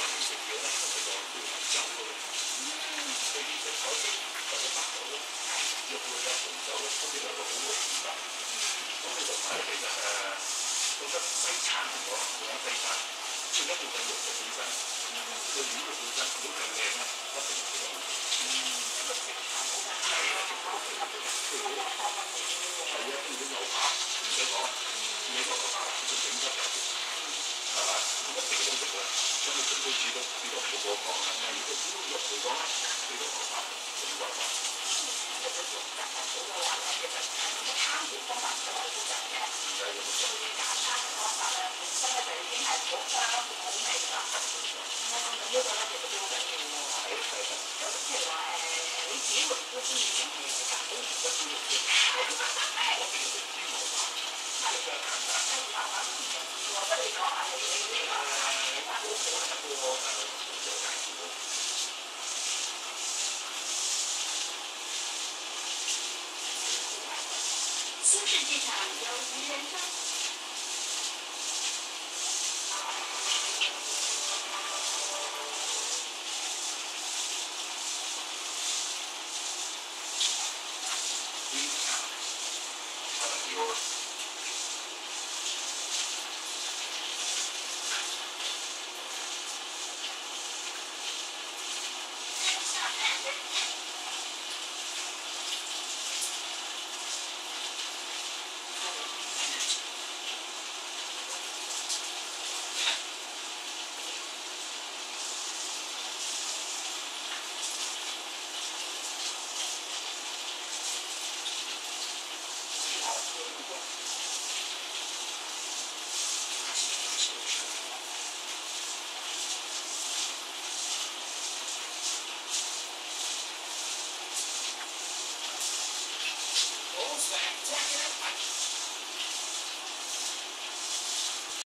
的一些别的这个讲究的，对一些条件或者大头的，也不是说叫做特别的好的。咁你就睇其實覺得西餐同我講西餐，最緊要係肉嘅本身，個魚嘅本身，如果係靚咧，一定係好。係啊，最好係啊，跟住啲牛扒唔使講，你個牛扒佢整得有啲，係嘛？一定好食嘅。咁你除非煮到唔好嗰講啦，但係如果煮到肉嚟講咧，呢個牛扒就冇辦法。其實肉質係好嘅話咧，其實烹調方法唔係好複雜嘅，最簡單嘅方法咧，本身咧就已經係好香好味啦。咁呢個咧其實都好緊要喎。係係。咁譬如話你自己會唔會中意整嘢食㗎？我唔中意嘅，我淨係食豬牛扒，係比較簡單。豬牛扒都唔容易喎，不如講下你呢個好好一個有介紹到。新世纪场友谊人生。Your